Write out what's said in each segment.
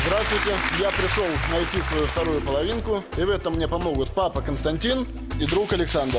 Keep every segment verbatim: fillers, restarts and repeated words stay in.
Здравствуйте, я пришел найти свою вторую половинку, и в этом мне помогут папа Константин и друг Александр.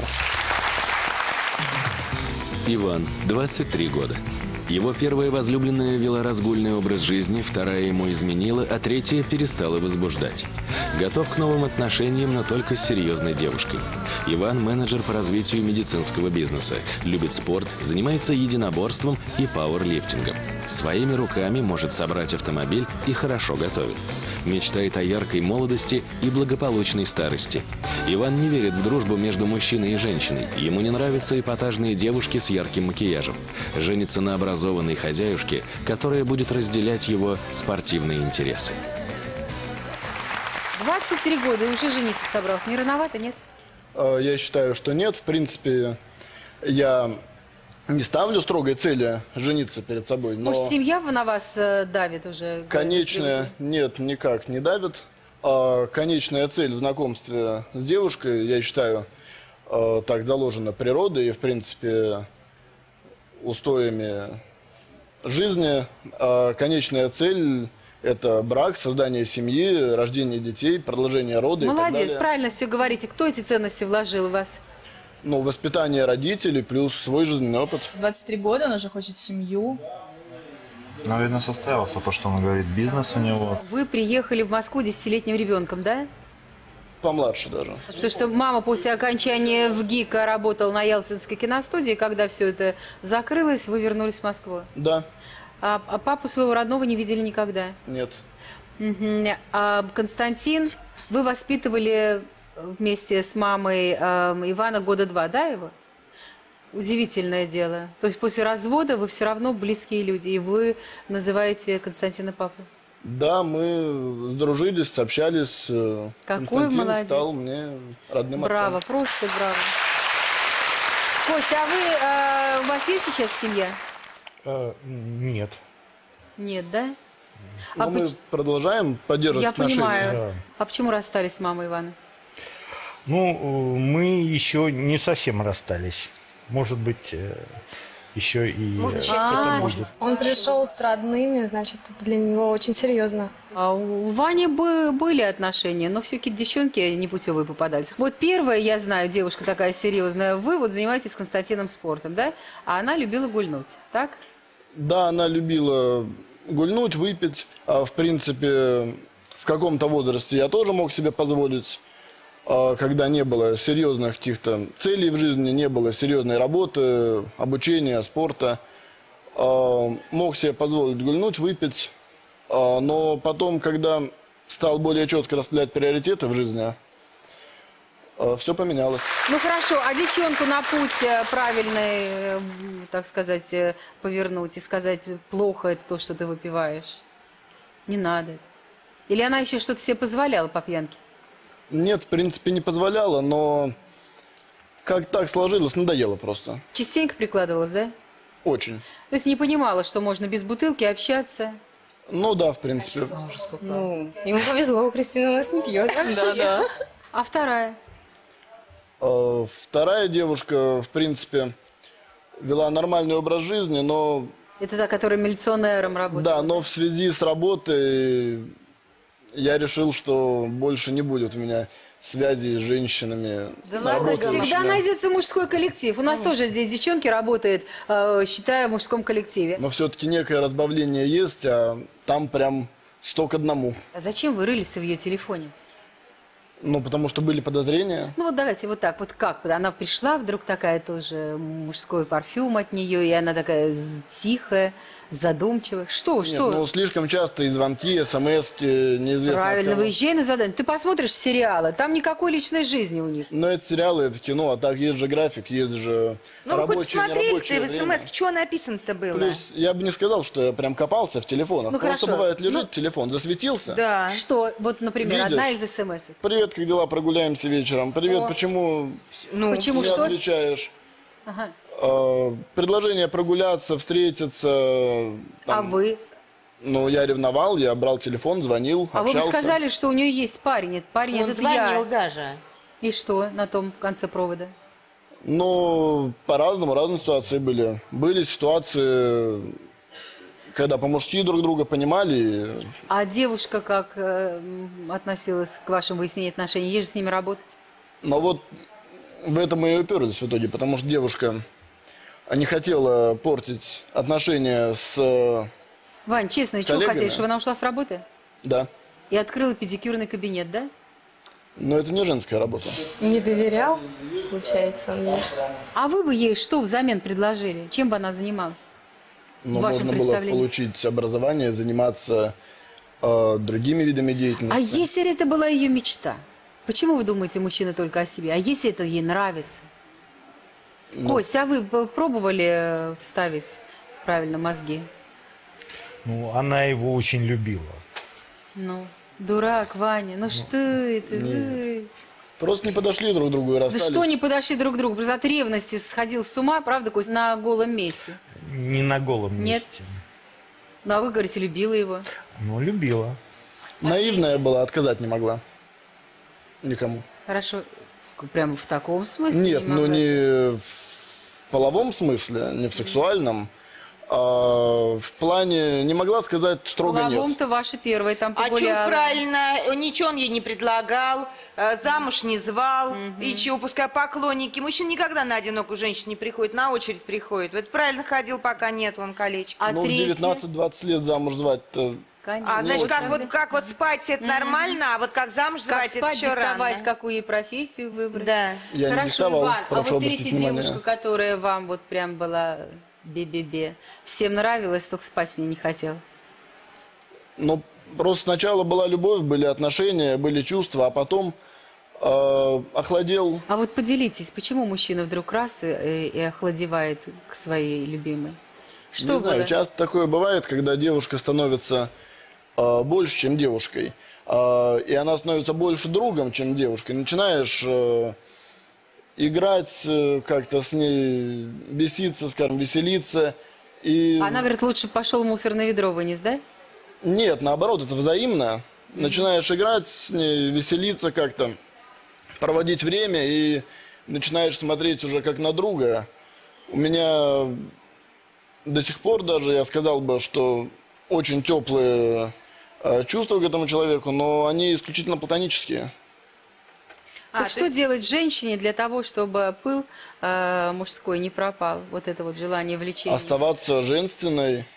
Иван, двадцать три года. Его первая возлюбленная вела разгульный образ жизни, вторая ему изменила, а третья перестала возбуждать. Готов к новым отношениям, но только с серьезной девушкой. Иван – менеджер по развитию медицинского бизнеса, любит спорт, занимается единоборством и пауэрлифтингом. Своими руками может собрать автомобиль и хорошо готовит. Мечтает о яркой молодости и благополучной старости. Иван не верит в дружбу между мужчиной и женщиной. Ему не нравятся эпатажные девушки с ярким макияжем. Женится на образованной хозяюшке, которая будет разделять его спортивные интересы. двадцать три года и уже жениться собрался. Не рановато, нет? Я считаю, что нет. В принципе, я не ставлю строгой цели жениться перед собой. Но Может, семья на вас э, давит уже? конечная, нет, никак не давит. А конечная цель в знакомстве с девушкой, я считаю, э, так заложена природой и, в принципе, устоями жизни. А конечная цель – это брак, создание семьи, рождение детей, продолжение рода. Молодец, и так правильно все говорите. Кто эти ценности вложил в вас? Ну, воспитание родителей плюс свой жизненный опыт. двадцать три года, он уже хочет семью. Наверное, состоялся то, что он говорит, бизнес у него. Вы приехали в Москву десятилетним ребенком, да? Помладше даже. Потому что мама после окончания ВГИКа работала на Ялтинской киностудии. Когда все это закрылось, вы вернулись в Москву. Да. А, а папу своего родного не видели никогда? Нет. Угу. А Константин, вы воспитывали вместе с мамой э, Ивана года два, да, его? Удивительное дело. То есть после развода вы все равно близкие люди, и вы называете Константина папой? Да, мы сдружились, общались. Какой Константин молодец. стал мне родным Браво, отцом. просто браво. Костя, а вы, э, у вас есть сейчас семья? А, нет. Нет, да? Но а мы поч... продолжаем поддерживать Я отношения. понимаю. Да. А почему расстались с мамой Ивана? Ну, мы еще не совсем расстались. Может быть, еще и Может, А, будет. Он пришел с родными, значит, для него очень серьезно. А у Вани бы были отношения, но все-таки девчонки непутевые попадались. Вот первая, я знаю, девушка такая серьезная, вы вот занимаетесь с Константином спортом, да? А она любила гульнуть, так? Да, она любила гульнуть, выпить. А в принципе, в каком-то возрасте я тоже мог себе позволить, когда не было серьезных каких-то целей в жизни, не было серьезной работы, обучения, спорта. Мог себе позволить гульнуть, выпить. Но потом, когда стал более четко расставлять приоритеты в жизни, все поменялось. Ну хорошо, а девчонку на путь правильный, так сказать, повернуть и сказать, плохо это то, что ты выпиваешь? Не надо. Или она еще что-то себе позволяла по пьянке? Нет, в принципе, не позволяла, но как так сложилось, надоело просто. Частенько прикладывалась, да? Очень. То есть не понимала, что можно без бутылки общаться? Ну да, в принципе. Ну, ему повезло, у Кристины у нас не пьет. Да, да. А вторая? Э, Вторая девушка, в принципе, вела нормальный образ жизни, но... Это та, которая милиционером работает? Да, но в связи с работой я решил, что больше не будет у меня связи с женщинами. Да ладно, всегда найдется мужской коллектив. У нас тоже здесь девчонки работают, э, считая в мужском коллективе. Но все-таки некое разбавление есть, а там прям сто к одному. А зачем вы рылись в ее телефоне? Ну, потому что были подозрения. Ну вот давайте вот так, вот как? Она пришла, вдруг такая тоже мужской парфюм от нее, и она такая тихая, задумчивая. Что, Нет, что? ну, слишком часто и звонки, смс-ки, неизвестно Правильно, от кого. выезжай на задание. Ты посмотришь сериалы, там никакой личной жизни у них. Но это сериалы, это кино, а так есть же график, есть же Ну, вы хоть рабочее, смотрели нерабочее ты в время. смс, что написано-то было? Плюс я бы не сказал, что я прям копался в телефонах. Ну, Просто хорошо. бывает, лежит Ну, телефон, засветился. Да. Что, вот, например, Видишь? одна из смс. Привет, как дела, прогуляемся вечером. Привет, О. почему Ну, Почему не что? отвечаешь? Ага. Э, предложение прогуляться, встретиться. А там, вы? Ну, я ревновал, я брал телефон, звонил, А вы общался. бы сказали, что у нее есть парень. Нет, парень Он это звонил я. даже. И что на том конце провода? Ну, по-разному, разные ситуации были. Были ситуации, когда по-мужски друг друга понимали. А девушка как э, м, относилась к вашим выяснению отношений? Есть же с ними работать? Но вот в этом мы и уперлись в итоге, потому что девушка не хотела портить отношения с... э, Вань, честно, чего коллегами. хотели, чтобы она ушла с работы? Да. И открыла педикюрный кабинет, да? Но это не женская работа. Не доверял, получается, он ей. А вы бы ей что взамен предложили? Чем бы она занималась? Но В вашем можно было представлении. получить образование, заниматься э, другими видами А деятельности. если это была ее мечта? Почему вы думаете, мужчина только о себе? А если это ей нравится? Ну. Кость, а вы п- пробовали э, вставить правильно мозги? Ну, она его очень любила. Ну, дурак, Ваня, ну что это? вы? Просто не подошли друг к другу и Да расстались. что не подошли друг к другу? Просто от ревности сходил с ума, правда, Кость, на голом месте. Не на голом Нет. месте. Ну, а вы говорите, любила его. Ну, любила. Наивная была, отказать не могла. Никому. Хорошо. Прямо в таком смысле? Нет, ну могла? не в половом смысле, не в сексуальном, а в плане не могла сказать строго нет. Половом-то ваша первая там А что погуляла. правильно, ничего он ей не предлагал, э, замуж не звал, и чего, пускай поклонники. Мужчина никогда на одинокую женщину не приходит, на очередь приходит. Вот правильно ходил, пока нет, он колечко. А Ну, в третья? девятнадцать-двадцать лет замуж звать-то... Конечно. А, значит, Вот как тогда. вот, как вот спать, это нормально, а вот как замуж Как звать, это спать, еще диктовать, рано. какую ей профессию выбрать. Да. Я не Хорошо, диктовал, Иван, а прошу вот обратить третья внимание. девушка, которая вам вот прям была бе-бе-бе, всем нравилась, только спать с ней не хотел. Ну, просто сначала была любовь, были отношения, были чувства, а потом э, охладел. А вот поделитесь, почему мужчина вдруг раз и, и- и охладевает к своей любимой? Что Не знаю, было? часто такое бывает, когда девушка становится э, больше, чем девушкой. Э, и она становится больше другом, чем девушкой. Начинаешь э, играть э, как-то с ней, беситься, скажем, веселиться. И... Она говорит, лучше пошел в мусорное ведро вынес, да? Нет, наоборот, это взаимно. Начинаешь играть с ней, веселиться как-то, проводить время и начинаешь смотреть уже как на друга. У меня до сих пор даже, я сказал бы, что очень теплые э, чувства к этому человеку, но они исключительно платонические. А, так то что есть- делать женщине для того, чтобы пыл э, мужской не пропал? Вот это вот желание влечения. Оставаться женственной,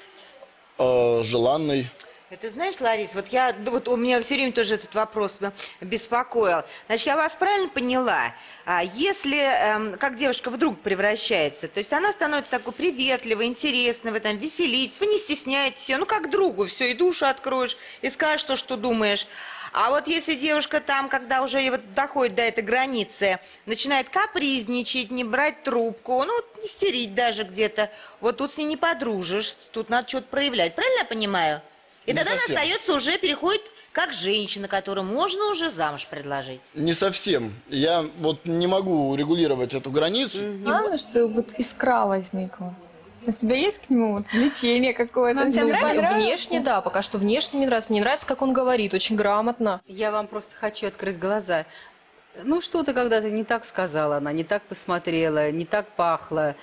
э, желанной. Ты знаешь, Ларис, вот я, ну, вот у меня все время тоже этот вопрос беспокоил. Значит, я вас правильно поняла? А если, эм, как девушка вдруг превращается, то есть она становится такой приветливой, интересной, вы там веселитесь, вы не стесняетесь ее, ну, как другу, все, и душу откроешь, и скажешь то, что думаешь. А вот если девушка там, когда уже вот доходит до этой границы, начинает капризничать, не брать трубку, ну, вот истерить даже где-то, вот тут с ней не подружишь, тут надо что-то проявлять. Правильно я понимаю? И Не тогда она совсем. остается уже, переходит как женщина, которую можно уже замуж предложить. Не совсем. Я вот не могу регулировать эту границу. Главное, что вот искра возникла. У тебя есть к нему вот влечение какое-то? Вам тебе Ну, нравится? понравился? Внешне, да, пока что внешне мне нравится. Мне нравится, как он говорит, очень грамотно. Я вам просто хочу открыть глаза. Ну, что-то когда-то не так сказала она, не так посмотрела, не так пахло,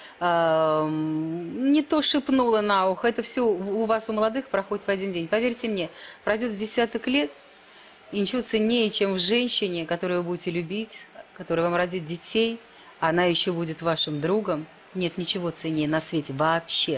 эм, не то шепнула на ухо. Это все у вас, у молодых, проходит в один день. Поверьте мне, пройдет с десяток лет, и ничего ценнее, чем в женщине, которую вы будете любить, которая вам родит детей, она еще будет вашим другом. Нет ничего ценнее на свете вообще.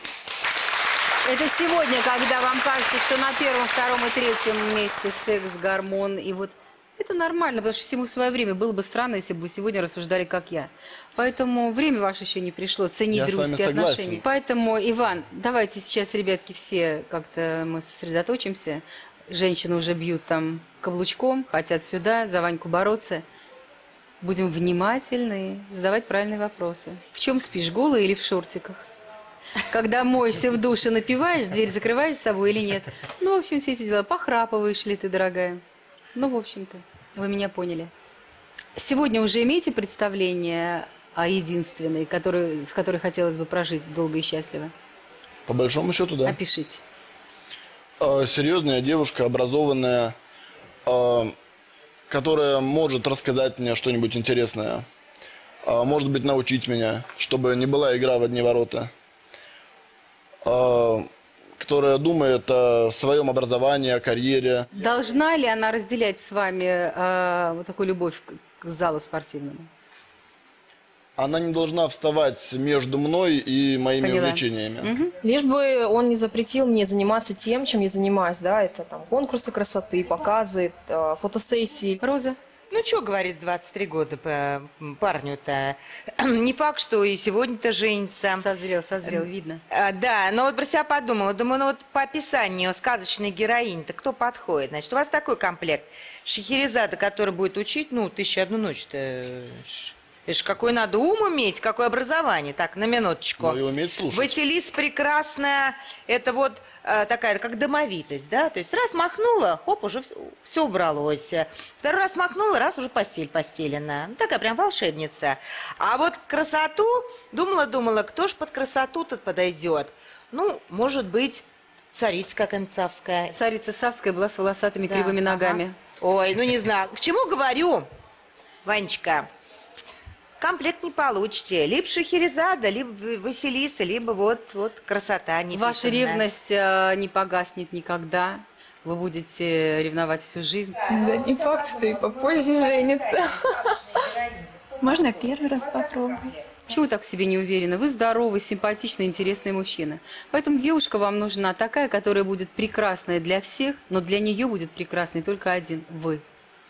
Это сегодня, когда вам кажется, что на первом, втором и третьем месте секс, гормон, и вот это нормально, потому что всему свое время. Было бы странно, если бы вы сегодня рассуждали, как я. Поэтому время ваше еще не пришло, ценить Я с вами дружеские согласен. отношения. Поэтому, Иван, давайте сейчас, ребятки, все как-то мы сосредоточимся. Женщины уже бьют там каблучком, хотят сюда, за Ваньку бороться. Будем внимательны, задавать правильные вопросы. В чем спишь, голый или в шортиках? Когда моешься в душе, напиваешь, дверь закрываешь с собой или нет? Ну, в общем, все эти дела. Похрапываешь ли ты, дорогая? Ну, в общем-то, вы меня поняли. Сегодня уже имеете представление о единственной, которую, с которой хотелось бы прожить долго и счастливо? По большому счету, да. Опишите. Э, серьезная девушка, образованная, э, которая может рассказать мне что-нибудь интересное, э, может быть, научить меня, чтобы не была игра в одни ворота. Э, которая думает о своем образовании, о карьере. Должна ли она разделять с вами э, вот такую любовь к, к залу спортивному? Она не должна вставать между мной и моими Поняла. увлечениями. Мгм. Лишь бы он не запретил мне заниматься тем, чем я занимаюсь, да, это там конкурсы красоты, показы, э, фотосессии. Роза? Ну, что говорит двадцать три года по- парню-то? Не факт, что и сегодня-то женится. Созрел, созрел, видно. А, да, но вот про себя подумала. Думаю, ну вот по описанию сказочной героини-то кто подходит? Значит, у вас такой комплект. Шахерезада, который будет учить, ну, тысяча одну ночь-то. Это ж какой надо ум иметь, какое образование. Так, на минуточку. Ну и уметь слушать. Василиса прекрасная, это вот э, такая, как домовитость, да? То есть раз махнула, хоп, уже все убралось. Второй раз махнула, раз уже постель постелена. Ну, такая прям волшебница. А вот красоту, думала-думала, кто ж под красоту тут подойдет? Ну, может быть, царица какая-нибудь царская. Царица Савская была с волосатыми Да, кривыми ага. ногами. Ой, ну не знаю. К чему говорю, Ванечка? Комплект не получите. Либо Шахерезада, либо Василиса, либо вот, вот красота неписанная. Ваша ревность э, не погаснет никогда. Вы будете ревновать всю жизнь. Да не факт, что и попозже женится. Можно первый раз попробовать. Чего вы так в себе не уверены? Вы здоровый, симпатичный, интересный мужчина. Поэтому девушка вам нужна такая, которая будет прекрасная для всех, но для нее будет прекрасный только один – вы.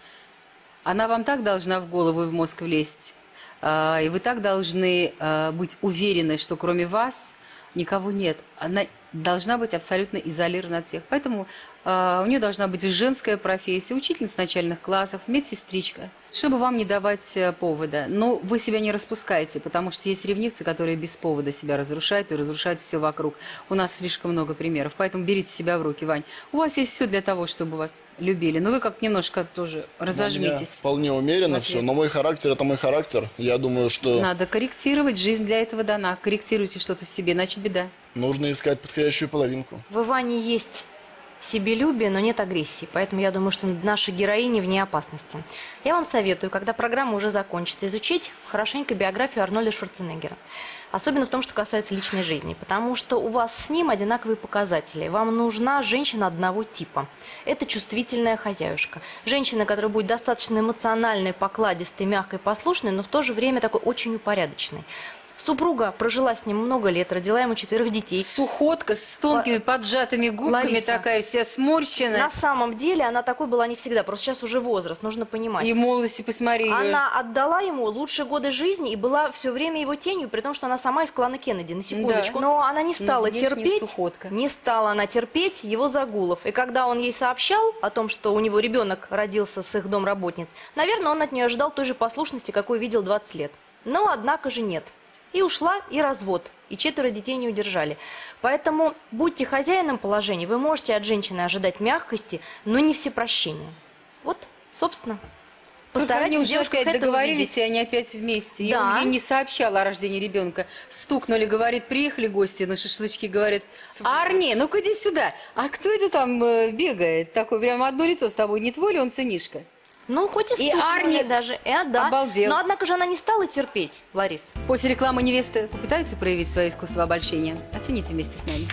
Она вам так должна в голову и в мозг влезть. А, И вы так должны а, быть уверены, что кроме вас никого нет. Она должна быть абсолютно изолирована от всех. Поэтому а, у нее должна быть женская профессия, учительница начальных классов, медсестричка, чтобы вам не давать а, повода. Но вы себя не распускайте, потому что есть ревнивцы, которые без повода себя разрушают и разрушают все вокруг. У нас слишком много примеров, поэтому берите себя в руки, Вань. У вас есть все для того, чтобы вас любили, но вы как немножко тоже У меня разожмитесь. вполне умеренно все, но мой характер – это мой характер. Я думаю, что Надо корректировать, жизнь для этого дана. Корректируйте что-то в себе, иначе беда. нужно искать подходящую половинку. В Иване есть себелюбие, но нет агрессии. Поэтому я думаю, что наши героини вне опасности. Я вам советую, когда программа уже закончится, изучить хорошенько биографию Арнольда Шварценеггера. Особенно в том, что касается личной жизни. Потому что у вас с ним одинаковые показатели. Вам нужна женщина одного типа. Это чувствительная хозяюшка. Женщина, которая будет достаточно эмоциональной, покладистой, мягкой, послушной, но в то же время такой очень упорядоченной. Супруга прожила с ним много лет, родила ему четверых детей. Сухотка с тонкими поджатыми губками, Лариса, такая вся сморщенная. На самом деле она такой была не всегда, просто сейчас уже возраст, нужно понимать. И молодости, посмотри. Она отдала ему лучшие годы жизни и была все время его тенью, при том, что она сама из клана Кеннеди, на секундочку. Да. Но она не стала Ну, внешне терпеть, сухотка. не стала она терпеть его загулов. И когда он ей сообщал о том, что у него ребенок родился с их домработниц, наверное, он от нее ожидал той же послушности, какой видел двадцать лет. Но, однако же, нет. И ушла, и развод. И четверо детей не удержали. Поэтому будьте хозяином положения. Вы можете от женщины ожидать мягкости, но не всепрощения. Вот, собственно. Только они уже девушках опять это договорились, увидеть. и они опять вместе. И Да. он ей не сообщал о рождении ребенка. Стукнули, говорит, приехали гости на шашлычки, говорит, Арни, ну-ка иди сюда. А кто это там э, бегает? Такое прямо одно лицо с тобой. Не твой ли он сынишка? Ну, хоть и, И стукнули Арни даже. Э, да. обалдел. Но, однако же, она не стала терпеть, Ларис. После рекламы невесты попытаются проявить свое искусство обольщения? Оцените вместе с нами.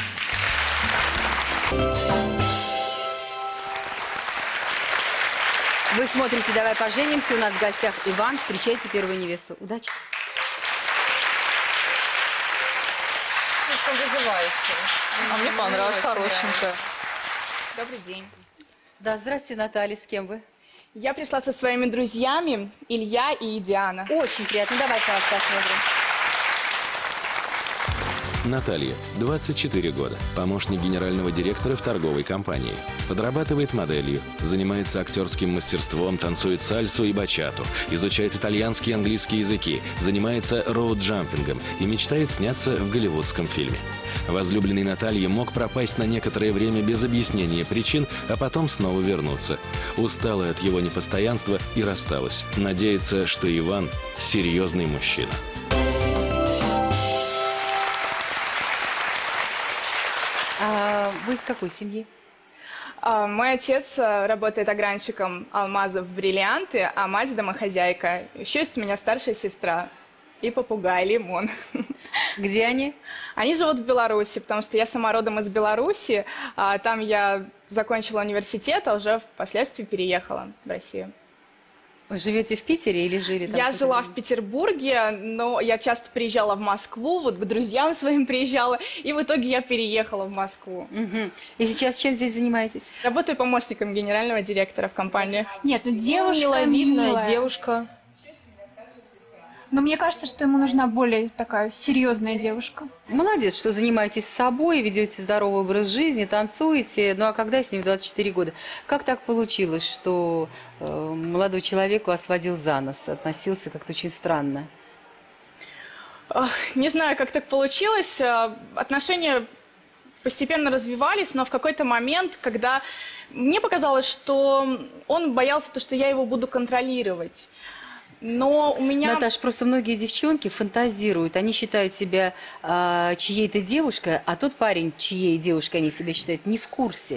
Вы смотрите «Давай поженимся». У нас в гостях Иван. Встречайте первую невесту. Удачи. Слишком вызывающе. А мне понравилось, хорошенько. Добрый день. Да, здравствуйте, Наталья. С кем вы? Я пришла со своими друзьями Илья и Диана. Очень приятно. Давайте вас посмотрим. Наталья, двадцать четыре года, помощник генерального директора в торговой компании. Подрабатывает моделью, занимается актерским мастерством, танцует сальсу и бачату, изучает итальянский и английский языки, занимается роуд-джампингом и мечтает сняться в голливудском фильме. Возлюбленный Натальи мог пропасть на некоторое время без объяснения причин, а потом снова вернуться. Устала от его непостоянства и рассталась. Надеется, что Иван – серьезный мужчина. А вы из какой семьи? А, мой отец а, работает огранщиком алмазов в бриллианты, а мать домохозяйка. Еще есть у меня старшая сестра. и попугай Лимон. Где они? Они живут в Беларуси, потому что я сама родом из Беларуси. А там я закончила университет, а уже впоследствии переехала в Россию. Вы живете в Питере или жили там? Я жила в Петербурге, но я часто приезжала в Москву, вот к друзьям своим приезжала, и в итоге я переехала в Москву. Угу. И сейчас чем здесь занимаетесь? Работаю помощником генерального директора в компании. Нет, ну девушка миловидная милая. девушка. Но мне кажется, что ему нужна более такая серьезная девушка. Молодец, что занимаетесь собой, ведете здоровый образ жизни, танцуете. Ну а когда с ним в двадцать четыре года? Как так получилось, что э, молодой человек вас водил за нос, относился как-то очень странно? Не знаю, как так получилось. Отношения постепенно развивались, но в какой-то момент, когда мне показалось, что он боялся, то, что я его буду контролировать. Но у меня... Наташ, просто многие девчонки фантазируют. Они считают себя э, чьей-то девушкой, а тот парень, чьей девушкой они себя считают, не в курсе.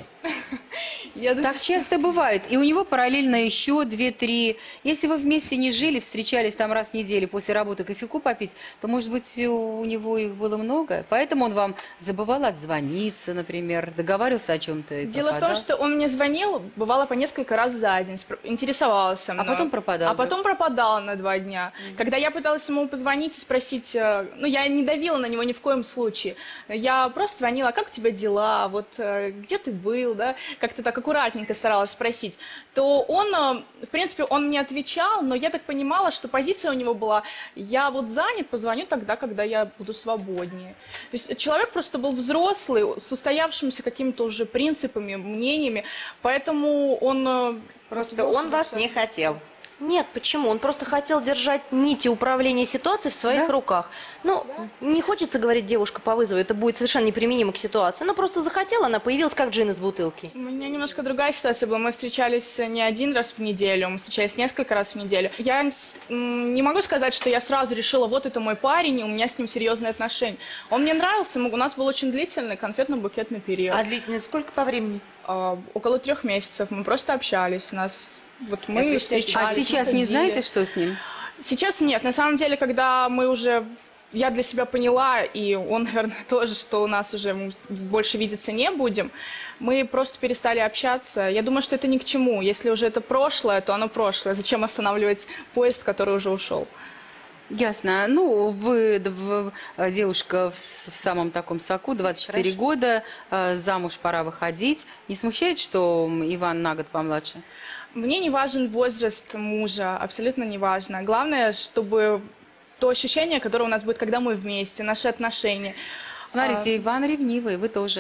Я думаю, так часто бывает. И у него параллельно еще две-три. Если вы вместе не жили, встречались там раз в неделю после работы кофейку попить, то, может быть, у него их было много. Поэтому он вам забывал отзвониться, например, договаривался о чем-то. Дело пропадал. В том, что он мне звонил, бывало, по несколько раз за день, интересовался мной. А потом пропадал. А да? потом пропадал на два дня. Mm-hmm. Когда я пыталась ему позвонить и спросить, ну, я не давила на него ни в коем случае. Я просто звонила, как у тебя дела, вот, где ты был, да, как-то так аккуратненько старалась спросить, то он, в принципе, он мне отвечал, но я так понимала, что позиция у него была, я вот занят, позвоню тогда, когда я буду свободнее. То есть человек просто был взрослый, с устоявшимися какими-то уже принципами, мнениями, поэтому он... Просто он вас не хотел. Нет, почему? Он просто хотел держать нити управления ситуацией в своих да? руках. Ну, да? не хочется говорить девушка по вызову, это будет совершенно неприменимо к ситуации. Но просто захотела, она появилась как джин из бутылки. У меня немножко другая ситуация была. Мы встречались не один раз в неделю, мы встречались несколько раз в неделю. Я не могу сказать, что я сразу решила, вот это мой парень, и у меня с ним серьезные отношения. Он мне нравился, у нас был очень длительный конфетно-букетный период. А длительный сколько по времени? А, около трех месяцев. Мы просто общались, у нас... Вот мы встречались, а сейчас не знаете, что с ним? Сейчас нет. На самом деле, когда мы уже... Я для себя поняла, и он, наверное, тоже, что у нас уже мы больше видеться не будем, мы просто перестали общаться. Я думаю, что это ни к чему. Если уже это прошлое, то оно прошлое. Зачем останавливать поезд, который уже ушел? Ясно. Ну, вы девушка в самом таком соку, двадцать четыре Хорошо. Года, замуж пора выходить. Не смущает, что Иван на год помладше? Мне не важен возраст мужа, абсолютно не важно. Главное, чтобы то ощущение, которое у нас будет, когда мы вместе, наши отношения. Смотрите, а... Иван ревнивый, вы тоже.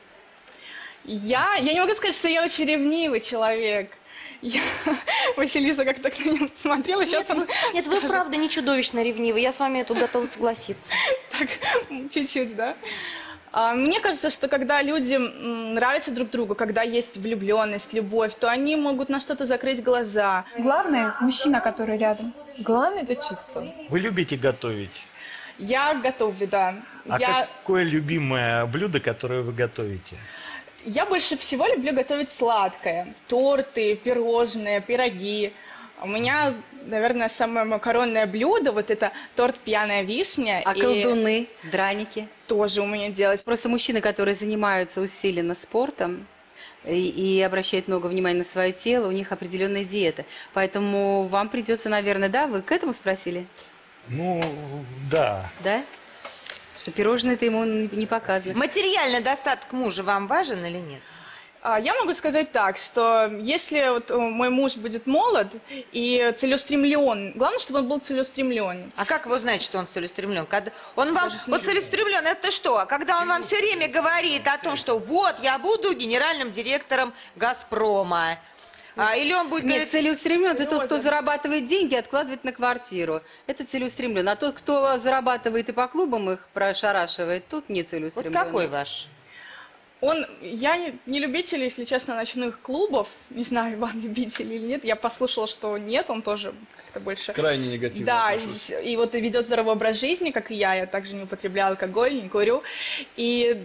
Я? Я не могу сказать, что я очень ревнивый человек. Я... Василиса как-то так на него смотрела, сейчас нет, она Нет, скажет. Вы правда не чудовищно ревнивы, я с вами тут готова согласиться. Так, чуть-чуть, да? Мне кажется, что когда люди нравятся друг другу, когда есть влюбленность, любовь, то они могут на что-то закрыть глаза. Главное – мужчина, который рядом. Главное – это чувство. Вы любите готовить? Я готовлю, да. А я... какое любимое блюдо, которое вы готовите? Я больше всего люблю готовить сладкое. Торты, пирожные, пироги. У меня, наверное, самое макаронное блюдо, вот это торт «Пьяная вишня». А и... колдуны, драники? Тоже умею делать. Просто мужчины, которые занимаются усиленно спортом и, и обращают много внимания на свое тело, у них определенная диета. Поэтому вам придется, наверное, да, вы к этому спросили? Ну, да. Да? Что пирожные-то ему не показаны. Материальный достаток мужа вам важен или нет? Я могу сказать так, что если вот мой муж будет молод и целеустремлен, главное, чтобы он был целеустремлен. А как вы знаете, что он целеустремлен? Когда он вам, вот целеустремлен, это что? А когда он вам все время говорит о том, что вот, я буду генеральным директором «Газпрома», а, или он будет... Нет, говорить... целеустремлен, это тот, кто зарабатывает деньги и откладывает на квартиру. Это целеустремлен. А тот, кто зарабатывает и по клубам их прошарашивает, тут не целеустремлен. Вот какой ваш? Он, я не, не любитель, если честно, ночных клубов. Не знаю, Иван любитель или нет. Я послушала, что нет, он тоже как-то больше... Крайне негативно. Да, и, и вот ведет здоровый образ жизни, как и я. Я также не употребляю алкоголь, не курю. И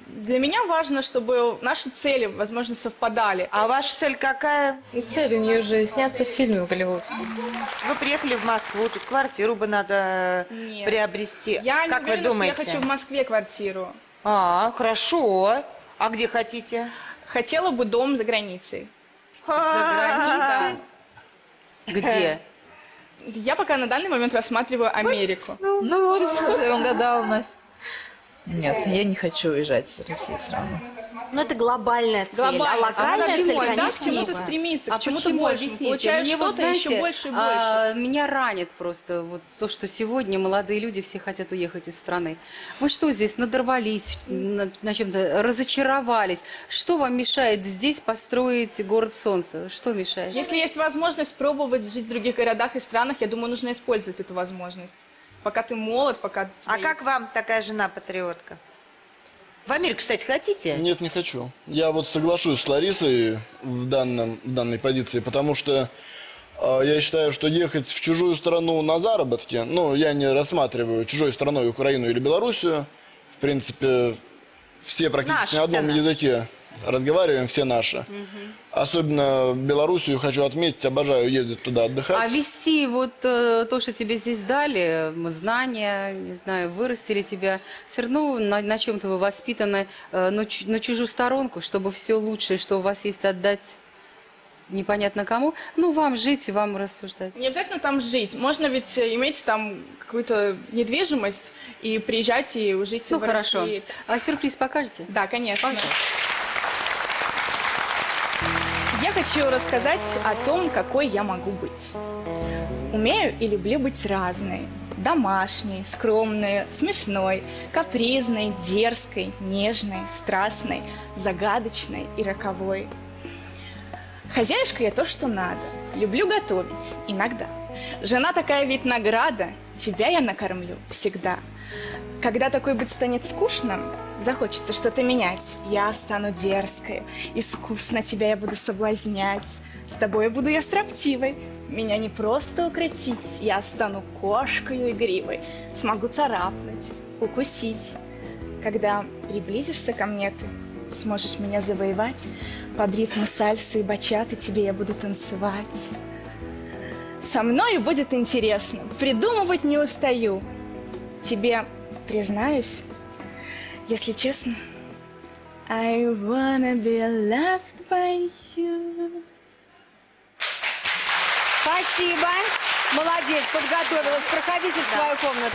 Для меня важно, чтобы наши цели, возможно, совпадали. А ваша цель какая? И цель у нее же сняться в фильме голливудском. Вы приехали в Москву, тут квартиру бы надо Нет. приобрести. Я не как вы уверена, думаете? что я хочу в Москве квартиру. А, хорошо. А где хотите? Хотела бы дом за границей. За границей? Где? Я пока на данный момент рассматриваю Америку. Ну вот, он гадал, Настя. Нет, я не хочу уезжать из России сразу. Но это глобальная цель. Глобально. А локальная Она цель, всегда конечно, к чему-то нет. стремится, А к чему-то почему? большему. Объясните. Получаешь Мне вот, что-то еще знаете, больше и больше. а, меня ранит просто вот то, что сегодня молодые люди все хотят уехать из страны. Вы что здесь, надорвались, на, на чем-то разочаровались? Что вам мешает здесь построить город солнца? Что мешает? Если есть возможность пробовать жить в других городах и странах, я думаю, нужно использовать эту возможность. Пока ты молод, пока ты... А как вам такая жена-патриотка? В Америку, кстати, хотите? Нет, не хочу. Я вот соглашусь с Ларисой в, данном, в данной позиции, потому что э, я считаю, что ехать в чужую страну на заработки, ну, я не рассматриваю чужой страной Украину или Белоруссию. В принципе, все практически Наши, на одном все наши. языке разговариваем, все наши. Особенно Белоруссию хочу отметить, обожаю ездить туда отдыхать. А вести вот э, то, что тебе здесь дали, м, знания, не знаю, вырастили тебя, все равно на, на чем-то вы воспитаны, э, на, чу- на чужую сторонку, чтобы все лучшее, что у вас есть, отдать непонятно кому. Ну, вам жить и вам рассуждать. Не обязательно там жить. Можно ведь иметь там какую-то недвижимость и приезжать и жить Ну, в хорошо. России. А сюрприз покажете? Да, конечно. Пожалуйста. Я хочу рассказать о том, какой я могу быть. Умею и люблю быть разной. Домашней, скромной, смешной, капризной, дерзкой, нежной, страстной, загадочной и роковой. Хозяюшка я то, что надо. Люблю готовить иногда. Жена такая ведь награда. Тебя я накормлю всегда. Когда такой быть станет скучно, захочется что-то менять, я стану дерзкой, искусно тебя я буду соблазнять. С тобой буду я строптивой, меня не просто укротить, я стану кошкой игривой, смогу царапнуть, укусить. Когда приблизишься ко мне, ты сможешь меня завоевать, под ритмы сальсы и бачаты тебе я буду танцевать. Со мною будет интересно, придумывать не устаю. Тебе признаюсь, если честно, I wanna be loved by you. Спасибо. Молодец, подготовилась. Проходите в свою комнату.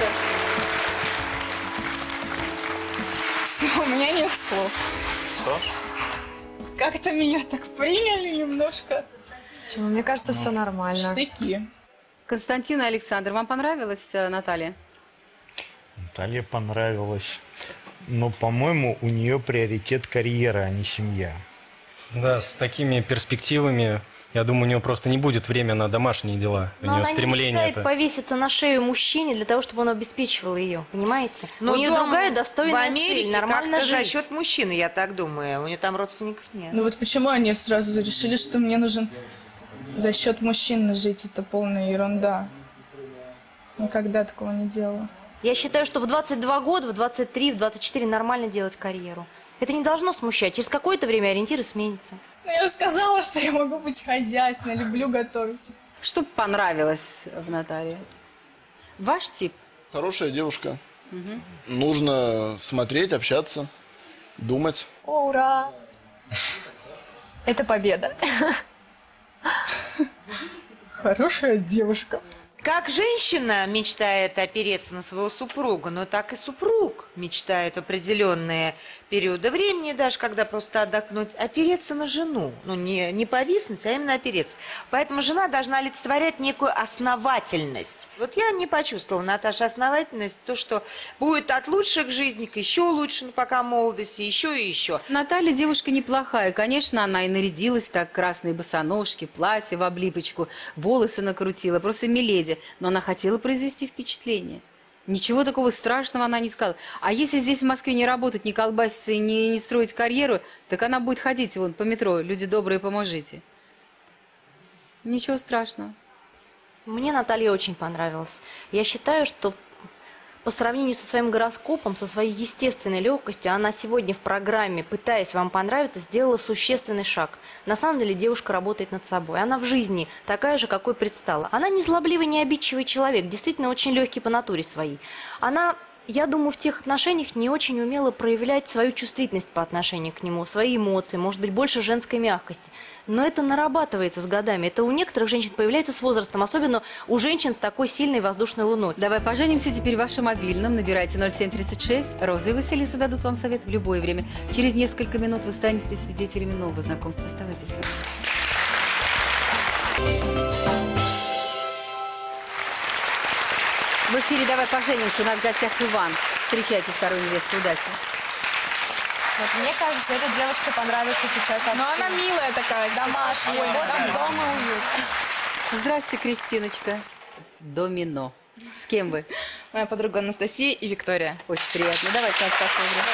Все, у меня нет слов. Что? Как-то меня так приняли немножко. Почему? Мне кажется, все нормально. Штыки. Константин и Александр, вам понравилась э, Наталья? Наталье понравилось. Но, по-моему, у нее приоритет карьера, а не семья. Да, с такими перспективами, я думаю, у нее просто не будет времени на домашние дела. У Но нее она не стремление мечтает это. повеситься на шею мужчине для того, чтобы он обеспечивал ее, понимаете? Но у нее дом другая достойная в Америке цель, нормально как-то за жить. счет мужчины, я так думаю. У нее там родственников нет. Ну вот почему они сразу решили, что мне нужен за счет мужчин жить? Это полная ерунда. Никогда такого не делала. Я считаю, что в двадцать два года, в двадцать три, в двадцать четыре нормально делать карьеру. Это не должно смущать. Через какое-то время ориентиры сменятся. Ну я же сказала, что я могу быть хозяйственной, люблю готовить. Что понравилось в Наталье? Ваш тип? Хорошая девушка. Нужно смотреть, общаться, думать. О, ура! Это победа. Хорошая девушка. Как женщина мечтает опереться на своего супруга, но так и супруг мечтает в определенные периоды времени, даже когда просто отдохнуть, опереться на жену. Ну, не, не повиснуть, а именно опереться. Поэтому жена должна олицетворять некую основательность. Вот я не почувствовала, Наташа, основательность, то, что будет от лучших жизни к еще лучше, ну, пока молодости, еще и еще. Наталья девушка неплохая. Конечно, она и нарядилась так, красные босоножки, платье в облипочку, волосы накрутила, просто миледи. Но она хотела произвести впечатление. Ничего такого страшного она не сказала. А если здесь в Москве не работать, не колбаситься и не, не строить карьеру, так она будет ходить вон по метро. Люди добрые, поможите. Ничего страшного. Мне Наталья очень понравилась. Я считаю, что по сравнению со своим гороскопом, со своей естественной легкостью, она сегодня в программе, пытаясь вам понравиться, сделала существенный шаг. На самом деле девушка работает над собой. Она в жизни такая же, какой предстала. Она не злобливый, не обидчивый человек, действительно очень легкий по натуре своей. Она... Я думаю, в тех отношениях не очень умела проявлять свою чувствительность по отношению к нему, свои эмоции, может быть, больше женской мягкости. Но это нарабатывается с годами. Это у некоторых женщин появляется с возрастом, особенно у женщин с такой сильной воздушной луной. Давай поженимся теперь в вашем мобильном. Набирайте ноль семь тридцать шесть. Роза и Василиса дадут вам совет в любое время. Через несколько минут вы станете свидетелями нового знакомства. Оставайтесь с нами. В эфире «Давай поженимся». У нас в гостях Иван. Встречайте вторую невесту. Удачи. Вот, мне кажется, эта девушка понравится сейчас отцу. Но она милая такая, домашняя, спокойная, вот там да. дом и уют. Здрасте, Кристиночка. Домино. С кем вы? Моя подруга Анастасия и Виктория. Очень приятно. Давайте нас посмотрим.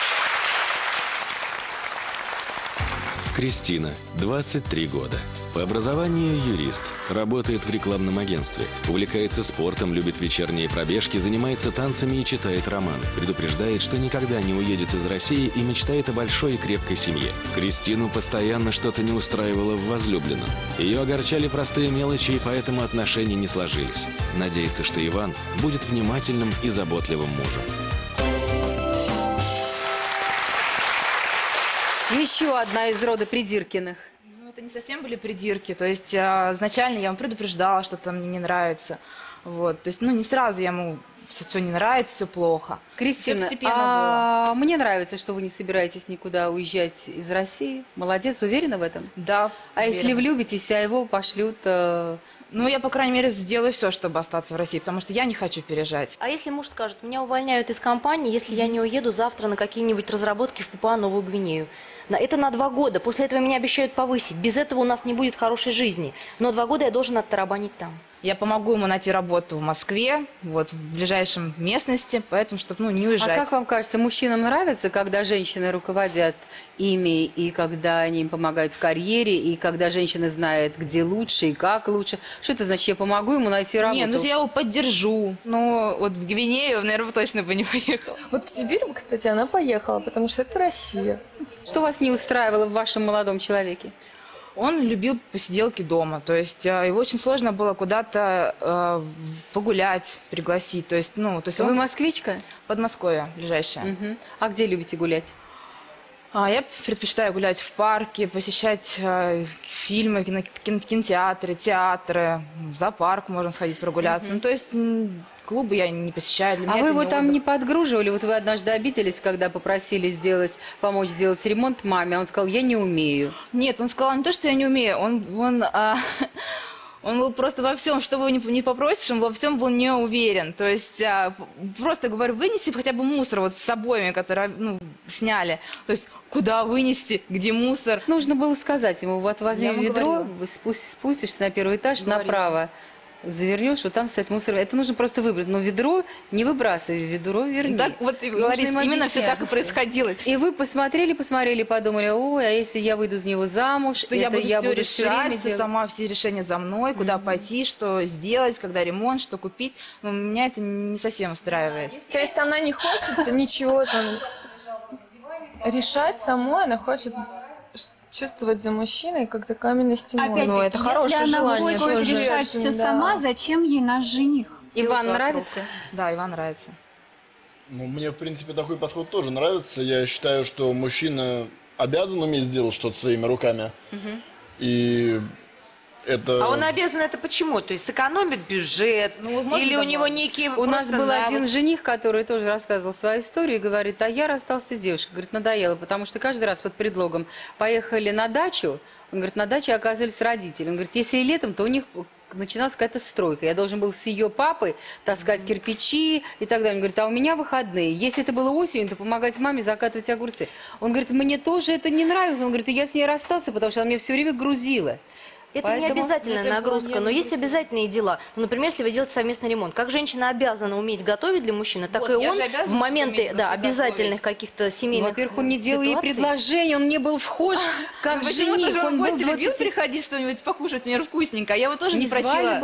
Кристина, двадцать три года. По образованию юрист. Работает в рекламном агентстве. Увлекается спортом, любит вечерние пробежки, занимается танцами и читает романы. Предупреждает, что никогда не уедет из России и мечтает о большой и крепкой семье. Кристину постоянно что-то не устраивало в возлюбленном. Ее огорчали простые мелочи, и поэтому отношения не сложились. Надеется, что Иван будет внимательным и заботливым мужем. Еще одна из рода Придиркиных. Ну, это не совсем были придирки. То есть а, изначально я ему предупреждала, что там мне не нравится. Вот. То есть, ну, не сразу я ему все не нравится, все плохо. Кристина, Всё а мне нравится, что вы не собираетесь никуда уезжать из России. Молодец, уверена в этом? Да. А уверена. если влюбитесь, а его пошлют... э, Ну, я, по крайней мере, сделаю все, чтобы остаться в России, потому что я не хочу переезжать. А если муж скажет, меня увольняют из компании, если я не уеду завтра на какие-нибудь разработки в Папуа-Новую Гвинею? На- Это на два года. После этого меня обещают повысить. Без этого у нас не будет хорошей жизни. Но два года я должен оттарабанить там. Я помогу ему найти работу в Москве, вот, в ближайшем местности, поэтому, чтобы, ну, не уезжать. А как вам кажется, мужчинам нравится, когда женщины руководят ими, и когда они им помогают в карьере, и когда женщина знает, где лучше и как лучше? Что это значит? Я помогу ему найти работу? Не, ну я его поддержу. Но вот в Гвинею, наверное, точно бы не поехал. Вот в Сибирь, кстати, она поехала, потому что это Россия. Что вас не устраивало в вашем молодом человеке? Он любил посиделки дома, то есть э, его очень сложно было куда-то э, погулять, пригласить. То есть, ну, то есть Вы он... москвичка? Подмосковье ближайшее. Мгм. А где любите гулять? А, я предпочитаю гулять в парке, посещать э, фильмы, кино, кино- кинотеатры, театры, в зоопарк можно сходить прогуляться. Ну, то есть м, клубы я не посещаю. Для А меня вы это его не там отдых. не подгруживали? Вот вы однажды обиделись, когда попросили сделать, помочь сделать ремонт маме, а он сказал, я не умею. Нет, он сказал не то, что я не умею, он, он, а, он был просто во всем, что его не, не попросишь, он во всем был не уверен. То есть а, п- просто говорю, вынеси хотя бы мусор вот с обоями, которые ну, сняли. То есть куда вынести, где мусор. Нужно было сказать ему, вот возьми Я ему ведро, говорила. вы спу- спустишься на первый этаж, Говорила. направо, завернешь, вот там стоит мусор. Это нужно просто выбрать. Но ведро не выбрасывай, ведро верни. Так вот и Нужно говорится, им именно все объяснять. так и происходило. И вы посмотрели, посмотрели, подумали, ой, а если я выйду за него замуж, Что я это буду все всё решать, время всё делать. сама, все решения за мной, куда пойти, что сделать, когда ремонт, что купить. Но меня это не совсем устраивает. То есть она не хочет ничего там решать самой, она хочет ш- чувствовать за мужчиной, как за каменной стеной. Опять-таки, Ну, это если хорошее она желание хочет тоже. решать все Да. сама, зачем ей наш жених? Иван Вокруг. нравится? Да, Иван нравится. Ну, мне, в принципе, такой подход тоже нравится. Я считаю, что мужчина обязан уметь сделать что-то своими руками. И это... А он обязан это почему? То есть сэкономит бюджет? можно или у добавить? него некие У нас просто был навыки? один жених, который тоже рассказывал свою историю и говорит, а я расстался с девушкой. Говорит, надоело, потому что каждый раз под предлогом поехали на дачу, он говорит, на даче оказались родители. Он говорит, если и летом, то у них начиналась какая-то стройка. Я должен был с ее папой таскать кирпичи и так далее. Он говорит, а у меня выходные. Если это было осенью, то помогать маме закатывать огурцы. Он говорит, мне тоже это не нравилось. Он говорит, и я с ней расстался, потому что она меня все время грузила. Это Поэтому- не обязательная Это нагрузка, было но не есть обязательные дела. Ну, например, если вы делаете совместный ремонт. Как женщина обязана уметь готовить для мужчины, так Вот, и я он же обязана в моменты уметь да, готовить. обязательных каких-то Ну, семейных во-первых, он не делал ей ситуаций. предложение, он не был вхож как Почему-то жених. же он Он в был гости любил двадцати... приходить что-нибудь покушать, например, вкусненько. А я его тоже не, Не звали просила. бы.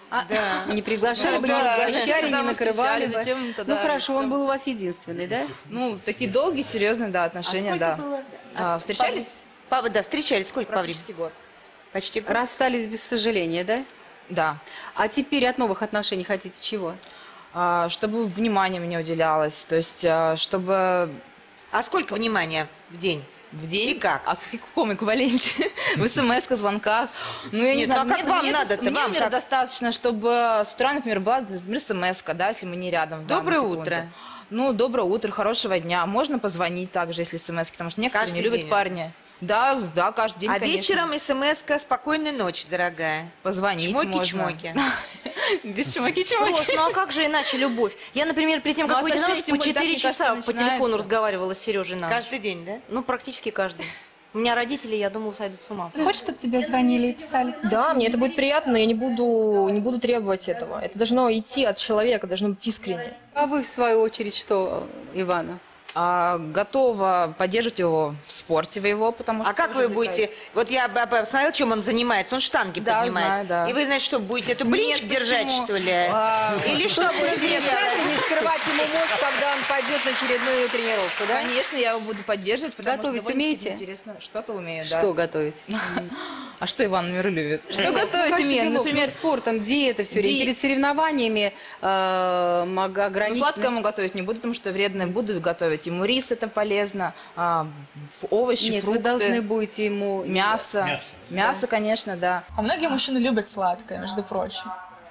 А, Да. Не приглашали бы, не Да, да. угощали, не Когда мы накрывали бы. встречались, зачем тогда Ну хорошо, всё? он был у вас единственный, да? Ну, такие долгие, серьезные, да, отношения, А сколько да. было? А, встречались? По- да, встречались сколько по времени? Практически год. Почти год. Расстались без сожаления, да? Да. А теперь от новых отношений хотите чего? А, чтобы внимание мне уделялось, то есть, а, чтобы... А сколько внимания в день? В день? И как? А в каком эквиваленте? В смс, звонках? Ну, я не Нет, знаю. ну а как мне- вам мне надо-то? Мне, Вам например, как? достаточно, чтобы с утра, например, была, например, смс, да, если мы не рядом. в данную Доброе секунду. утро. Ну, доброе утро, хорошего дня. Можно позвонить также, если смс, потому что некоторые Каждый не любят день? парни. Да, да, каждый день, А конечно. вечером смс-ка «Спокойной ночи, дорогая». Позвонить можно. Чмоки-чмоки. Без чмоки-чмоки. Просто, ну а как же иначе любовь? Я, например, перед тем, Ну, как выйти замуж, отношения, тем по более, так, четыре мне кажется, часа по начинаются. телефону разговаривала с Сережей на ночь. Каждый день, да? Ну, практически каждый. У меня родители, я думала, сойдут с ума. Ты хочешь, чтобы тебе звонили и писали? Да, мне это будет приятно, но я не буду, не буду требовать этого. Это должно идти от человека, должно быть искренне. А вы, в свою очередь, что, Ивана? А, готова поддерживать его в спорте, в его, потому что... А как тоже вы будете... увлекаюсь. Вот я б- посмотрела, чем он занимается. Он штанги Да, поднимает. знаю, да. И вы, значит, что, будете эту блинчик Нет, держать, почему? что ли? А, Или что будете Не делать? скрывать ему мозг, когда он пойдет на очередную тренировку, да? Конечно, я его буду поддерживать, потому Готовить что довольно-таки умеете? интересно. Что-то умею, да. Что готовить? А что Иван например, любит? Что Ну, готовить конечно, умею? белок, Например, ну, спортом, диета все время. Ди- Перед соревнованиями э, ну, ограничено. сладкое ему готовить не буду, потому что вредное буду готовить. Ему рис это полезно, а, ф- овощи, Нет, фрукты, вы должны будете ему... мясо. Мясо. Мясо, конечно, да. А многие мужчины любят сладкое, между прочим.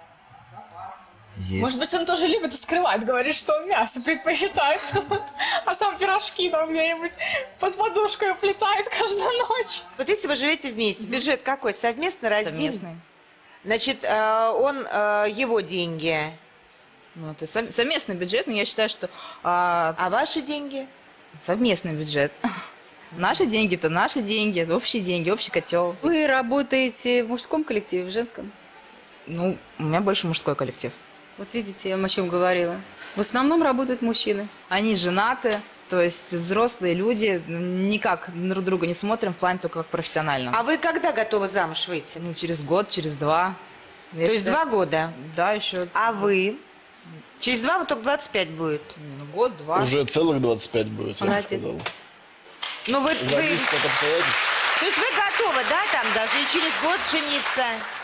Есть. Может быть, он тоже любит и скрывает, говорит, что он мясо предпочитает, а сам пирожки там где-нибудь под подушкой уплетает каждую ночь. Вот если вы живете вместе, бюджет какой? Совместно, раздельный? Совместный. Значит, э, он, э, его деньги. Ну, это сов- совместный бюджет, но я считаю, что а, А ваши деньги? совместный бюджет. Наши деньги это наши деньги, это общие деньги, общий котел. Вы работаете в мужском коллективе, в женском? Ну, у меня больше мужской коллектив. Вот видите, я вам о чем говорила. В основном работают мужчины. Они женаты, то есть взрослые люди, никак друг друга не смотрим в плане только как профессионально. А вы когда готовы замуж выйти? Ну, через год, через два. Я То есть считаю- два года? Да, еще А вы? Через два вот только двадцать пять будет. ну, год, два. Уже целых двадцать пять будет, я бы Молодец. сказал. Ну вы, вы, Зависит от обстоятельств. то есть вы готовы, да, там даже и через год жениться?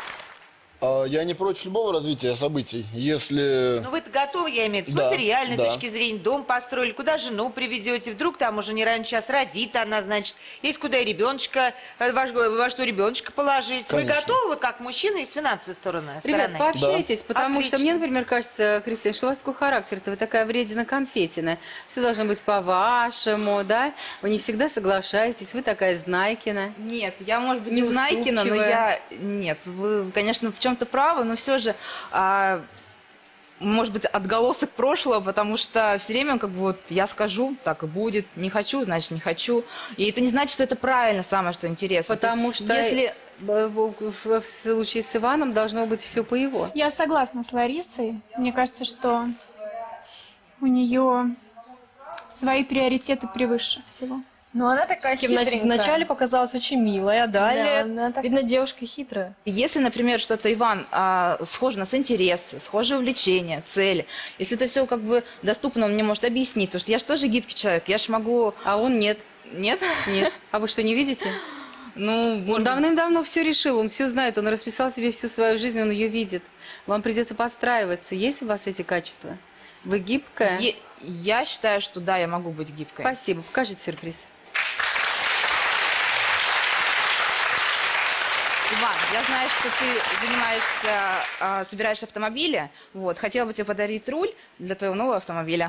А, Я не против любого развития событий. Если... Ну вы-то готовы, я имею в виду, с Да, материальной да. точки зрения, дом построили, куда жену приведете, вдруг там уже не раньше час родит она, значит, есть куда и ребеночка, э, во, во что ребеночка положить. Вы Конечно. готовы, вот как мужчина, и с финансовой стороны? Ребят, стороны? пообщайтесь, потому что мне, Отлично. например, кажется, Кристина, что у вас такой характер, вы такая вредина-конфетина. Все должно быть по-вашему, да? Вы не всегда соглашаетесь, вы такая знайкина. Нет, я, может быть, не Знайкина, но Неуступчивая. я... Нет, вы, конечно, в чем-то правы, но все же... а, может быть, отголосок прошлого, потому что все время, как бы, вот, я скажу, так и будет, не хочу, значит, не хочу. И это не значит, что это правильно, самое, что интересно. То Потому есть, что Если... в, в- в случае с Иваном должно быть все по его. Я согласна с Ларисой. Мне кажется, что у нее свои приоритеты превыше всего. Но она такая Всё-таки внач- хитренькая. вначале показалась очень милая, а далее, Да, она так- видно, девушка хитрая. Если, например, что-то, Иван, а, схоже у нас интересы, схожие увлечения, цели, если это все как бы доступно, он мне может объяснить, потому что я же тоже гибкий человек, я же могу... А он нет. Нет? Нет. А вы что, не видите? Ну, Он может быть, давным-давно все решил, он все знает, он расписал себе всю свою жизнь, он ее видит. Вам придется подстраиваться. Есть у вас эти качества? Вы гибкая? е- я считаю, что да, я могу быть гибкой. Спасибо. Покажите сюрприз. Иван, я знаю, что ты занимаешься, а, собираешь автомобили. Вот, хотела бы тебе подарить руль для твоего нового автомобиля.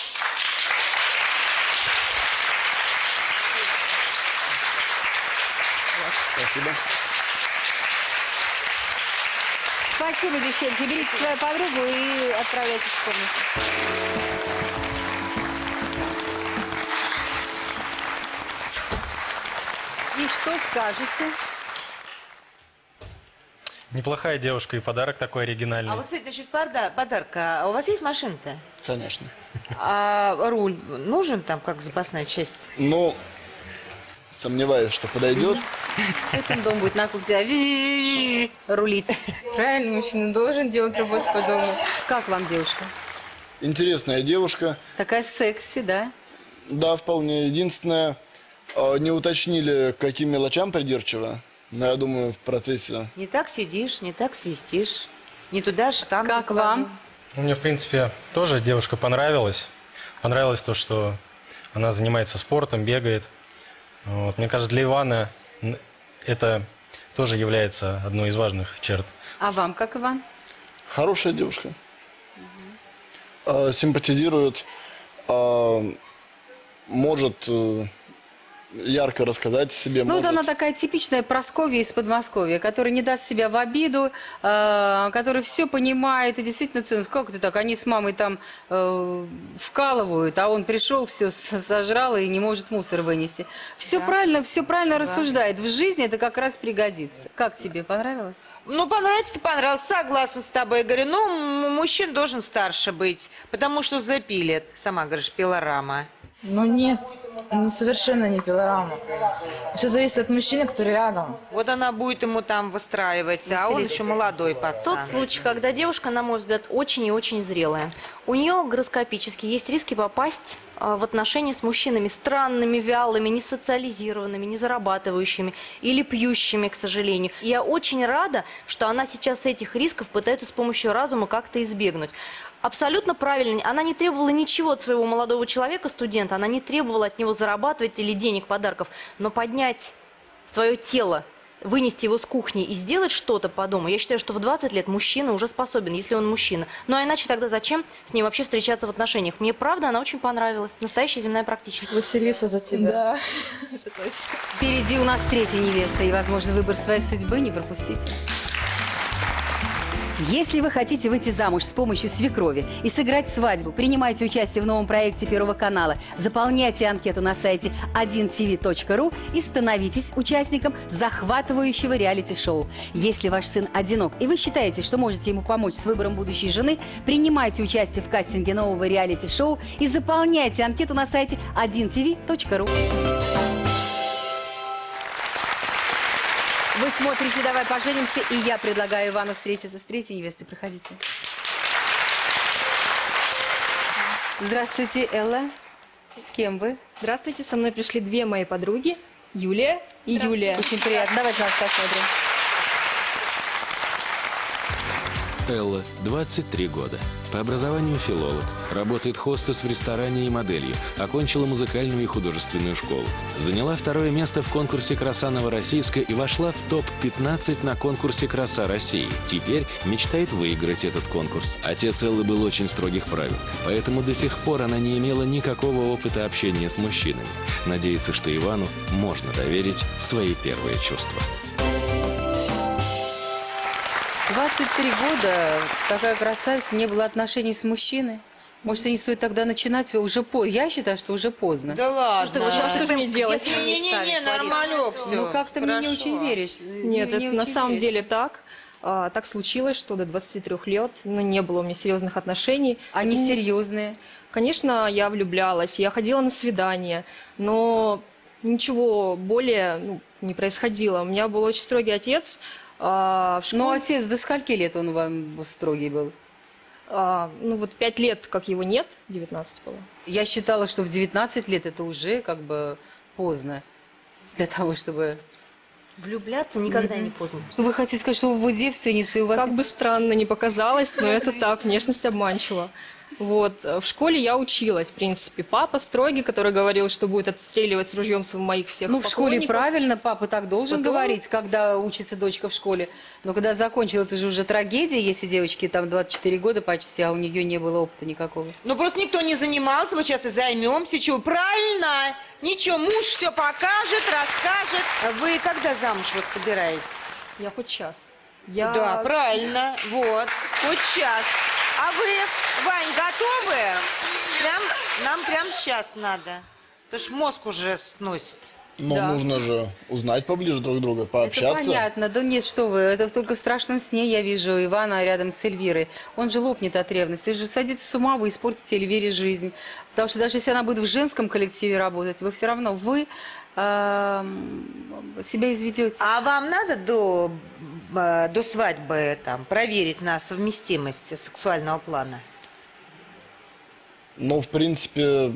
Спасибо. Спасибо, девчонки. Берите свою подругу и отправляйтесь в комнату. И что скажете? Неплохая девушка и подарок такой оригинальный. А вот, кстати, насчет пода- подарка. А у вас есть машина-то? Конечно. А руль нужен там как запасная часть? Ну, Сомневаюсь, что подойдет. Поэтому дом будет на кухне рулить. Правильно, мужчина должен делать работу по дому. Как вам девушка? Интересная девушка. Такая секси, да? Да, вполне. Единственное, э, не уточнили, к каким мелочам придирчиво. Но я думаю, в процессе... Не так сидишь, не так свистишь. Не туда штамп. Как вам? Ну, мне, в принципе, тоже девушка понравилась. Понравилось то, что она занимается спортом, бегает. Вот. Мне кажется, для Ивана это тоже является одной из важных черт. А вам как, Иван? Хорошая девушка. Э, симпатизирует, э, может э, ярко рассказать о себе. Ну, может... вот она такая типичная Прасковья из Подмосковья, которая не даст себя в обиду, э, которая все понимает и действительно ценит. Как это так? Они с мамой там э, вкалывают, а он пришел, все сожрал и не может мусор вынести. Все Да. правильно, все правильно Да. рассуждает. В жизни это как раз пригодится. Как тебе, понравилось? Ну, понравится-то понравилось, согласна с тобой. Я говорю, ну, м- мужчина должен старше быть, потому что запилит. Сама говоришь, пилорама. Ну нет, ну совершенно не пилорама. Все зависит от мужчины, который рядом. Вот она будет ему там выстраивать, а он Василиса. еще молодой пацан. Тот случай, когда девушка, на мой взгляд, очень и очень зрелая. У нее гороскопически есть риски попасть а, в отношения с мужчинами странными, вялыми, не социализированными, не зарабатывающими или пьющими, к сожалению. И я очень рада, что она сейчас этих рисков пытается с помощью разума как-то избегнуть. Абсолютно правильно. Она не требовала ничего от своего молодого человека, студента. Она не требовала от него зарабатывать или денег, подарков. Но поднять свое тело, вынести его с кухни и сделать что-то по дому, я считаю, что в двадцать лет мужчина уже способен, если он мужчина. Ну а иначе тогда зачем с ней вообще встречаться в отношениях? Мне правда она очень понравилась. Настоящая земная практичность. Василиса за тебя. Да. Впереди у нас третья невеста и, возможно, выбор своей судьбы. Не пропустите. Если вы хотите выйти замуж с помощью свекрови и сыграть свадьбу, принимайте участие в новом проекте Первого канала, заполняйте анкету на сайте один ти ви точка ру и становитесь участником захватывающего реалити-шоу. Если ваш сын одинок и вы считаете, что можете ему помочь с выбором будущей жены, принимайте участие в кастинге нового реалити-шоу и заполняйте анкету на сайте один ти ви точка ру. Вы смотрите «Давай поженимся», и я предлагаю Ивану встретиться с третьей невестой. Проходите. Здравствуйте, Элла. С кем вы? Здравствуйте, со мной пришли две мои подруги, Юлия и Юлия. Очень приятно. Давайте нас посмотрим. Элла, двадцать три года. По образованию филолог. Работает хостес в ресторане и моделью. Окончила музыкальную и художественную школу. Заняла второе место в конкурсе «Краса Новороссийска» и вошла в топ пятнадцать на конкурсе «Краса России». Теперь мечтает выиграть этот конкурс. Отец Эллы был очень строгих правил, поэтому до сих пор она не имела никакого опыта общения с мужчинами. Надеется, что Ивану можно доверить свои первые чувства. двадцать три года, такая красавица, не было отношений с мужчиной. Может, и не стоит тогда начинать уже поздно. Я считаю, что уже поздно. Да ладно. Что, вот сейчас Что же мне делать? Не-не-не, нормалек все. Ну, как-то мне не очень веришь. Нет, Не- не это на очень самом верится. деле так. А, так случилось, что до двадцати трёх лет ну, не было у меня серьезных отношений. Они Ну, серьезные. Конечно, я влюблялась, я ходила на свидания, но ничего более ну, не происходило. У меня был очень строгий отец. А, в Но школе, отец, до скольки лет он вам строгий был? а, ну вот пять лет, как его нет, девятнадцать было. Я считала, что в девятнадцать лет это уже как бы поздно для того, чтобы... Влюбляться никогда не поздно. Вы хотите сказать, что вы девственница, и у вас... Как бы странно не показалось, но это так, внешность обманчива. Вот. В школе я училась, в принципе. Папа строгий, который говорил, что будет отстреливать с ружьем с моих всех Ну, в школе поклонников. правильно, папа так должен Потом- говорить, когда учится дочка в школе. Но когда закончила, это же уже трагедия, если девочке там двадцать четыре года почти, а у нее не было опыта никакого. Ну, просто никто не занимался, вот сейчас и займемся. Чего? Правильно. Ничего, муж все покажет, расскажет. А вы когда замуж вот собираетесь? Я хоть час. Я... Да, правильно. Вот. Хоть час. А вы, Вань, готовы? Прям, нам прям сейчас надо. Потому что мозг уже сносит. Но Да. нужно же узнать поближе друг друга, Это пообщаться. понятно. Да нет, что вы, это только в страшном сне я вижу Ивана рядом с Эльвирой. Он же лопнет от ревности, он же садится с ума, вы испортите Эльвире жизнь. Потому что даже если она будет в женском коллективе работать, вы все равно, вы э, себя изведете. А вам надо до, э, до свадьбы там, проверить на совместимость сексуального плана? Ну, в принципе,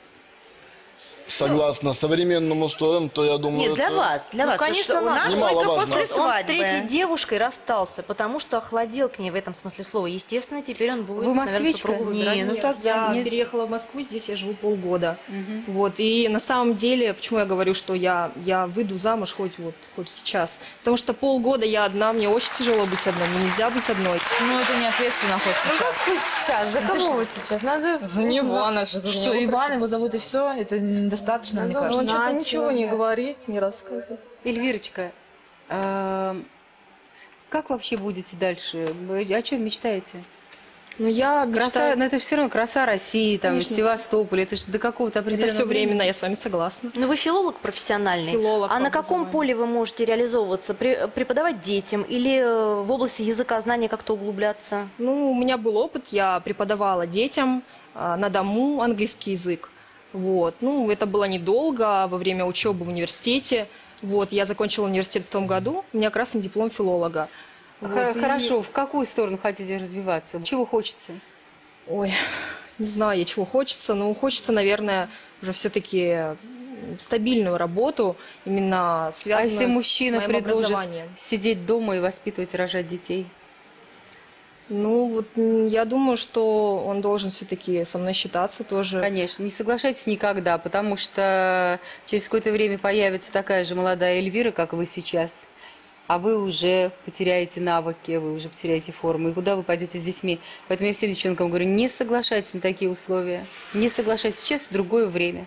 согласно современным устоям, то я думаю... Нет, для это вас, для Ну, вас. потому конечно, что у надо. нас Немало только важно. после Он с свадьбы. третьей девушкой расстался, потому что охладел к ней в этом смысле слова. Естественно, теперь он будет, Вы наверное, москвичка? супругу выбирать. Не, ну Нет, так я нет. переехала в Москву, здесь я живу полгода. Вот, и на самом деле, почему я говорю, что я, я выйду замуж хоть вот, хоть сейчас? Потому что полгода я одна, мне очень тяжело быть одной, мне нельзя быть одной. Ну, это не ответственно хоть Ну как сейчас. хоть сейчас? За кого вот сейчас? Надо... За него, она же за Что, него Иван его зовут и все? Это недостаточно, мне Он кажется. что-то ничего не говорит, не рассказывает. Эльвирочка, э, как вообще будете дальше? Вы о чем мечтаете? Ну, я Краса, мечтаю... но это все равно краса России, там, Конечно. Севастополь, это же до какого-то Это определенного все времени. временно, я с вами согласна. Ну, вы филолог профессиональный. Филолог а по на каком образованию. поле вы можете реализовываться? При- преподавать детям или э, в области языка знания как-то углубляться? Ну, у меня был опыт, я преподавала детям а, на дому английский язык. Вот. Ну, это было недолго, во время учебы в университете. Вот, я закончила университет в том году, у меня красный диплом филолога. Хор- Вот, и- Хорошо, в какую сторону хотите развиваться? Чего хочется? Ой, не знаю я, чего хочется, но хочется, наверное, уже все-таки стабильную работу, именно А связанную если мужчина с моим предложит образованием. сидеть дома и воспитывать и рожать детей? Ну, вот м, я думаю, что он должен все-таки со мной считаться тоже. Конечно, не соглашайтесь никогда, потому что через какое-то время появится такая же молодая Эльвира, как вы сейчас, а вы уже потеряете навыки, вы уже потеряете форму, и куда вы пойдете с детьми. Поэтому я всем девчонкам говорю, не соглашайтесь на такие условия, не соглашайтесь, сейчас другое время.